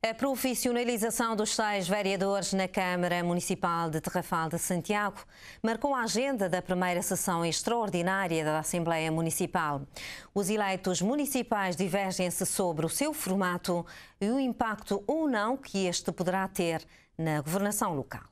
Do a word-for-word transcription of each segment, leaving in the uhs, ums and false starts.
A profissionalização dos seis vereadores na Câmara Municipal de Tarrafal de Santiago marcou a agenda da primeira sessão extraordinária da Assembleia Municipal. Os eleitos municipais divergem-se sobre o seu formato e o impacto ou não que este poderá ter na governação local.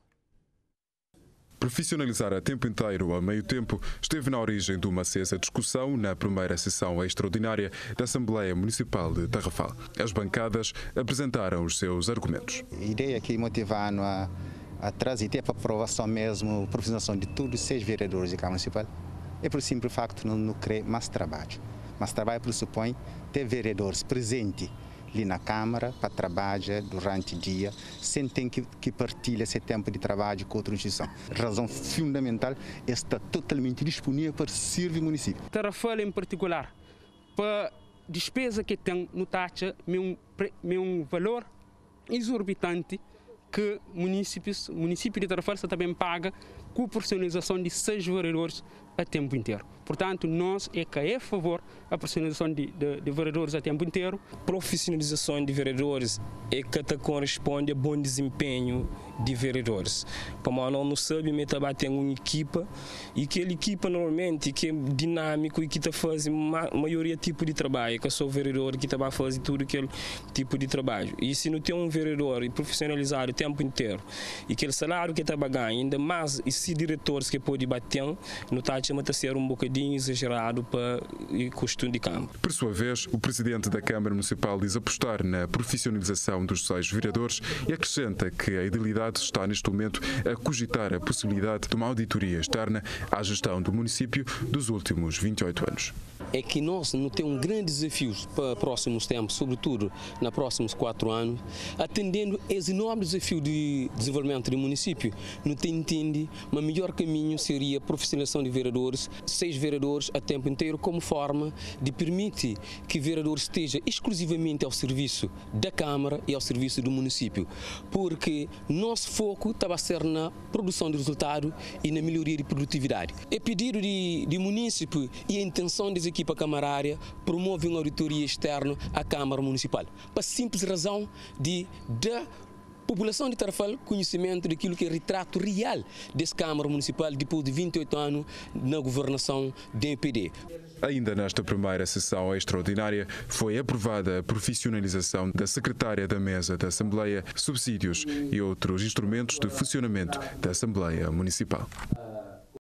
Profissionalizar a tempo inteiro a meio tempo esteve na origem de uma acesa discussão na primeira sessão extraordinária da Assembleia Municipal de Tarrafal. As bancadas apresentaram os seus argumentos. A ideia que motivaram a, a trazer para aprovação mesmo a profissionalização de todos os seis vereadores da Câmara Municipal é por simples facto de não, não criar mais trabalho. Mas trabalho pressupõe ter vereadores presentes ali na Câmara para trabalhar durante o dia, sem ter que, que partilhar esse tempo de trabalho com outra instituição. A razão fundamental é estar totalmente disponível para servir o município. Tarrafal em particular, para despesa que tem no taxa, é um, é um valor exorbitante que municípios, o município de Tarrafal também paga com a personalização de seis vereadores a tempo inteiro. Portanto, nós é que é a favor da personalização de, de, de vereadores a tempo inteiro. Profissionalização de vereadores é que corresponde a bom desempenho de vereadores. Como não sabe, me também tem uma equipa e aquela equipa normalmente que é dinâmico e que está fazendo a maioria tipo de trabalho, que é só o vereador que está fazendo tudo aquele tipo de trabalho. E se não tem um vereador profissionalizado o tempo inteiro e aquele salário que está ganhando, ainda mais esses diretores que pode bater, não está a ser um bocadinho exagerado para o costume de campo. Por sua vez, o presidente da Câmara Municipal diz apostar na profissionalização dos seis vereadores e acrescenta que a idealidade está neste momento a cogitar a possibilidade de uma auditoria externa à gestão do município dos últimos vinte e oito anos. É que nós não temos um grande desafio para próximos tempos, sobretudo nos próximos quatro anos, atendendo esse enorme desafio de desenvolvimento do município. Não tem entende, mas o melhor caminho seria a profissionalização de vereadores, seis vereadores a tempo inteiro, como forma de permitir que o vereador esteja exclusivamente ao serviço da Câmara e ao serviço do município, porque nosso foco estava a ser na produção de resultado e na melhoria de produtividade. É pedido de, de município e a intenção das equipas camarárias promove uma auditoria externa à Câmara Municipal, para a simples razão de da população de Tarrafal conhecimento daquilo que é retrato real dessa Câmara Municipal depois de vinte e oito anos na governação do M P D. Ainda nesta primeira sessão extraordinária foi aprovada a profissionalização da secretária da Mesa da Assembleia, subsídios e outros instrumentos de funcionamento da Assembleia Municipal.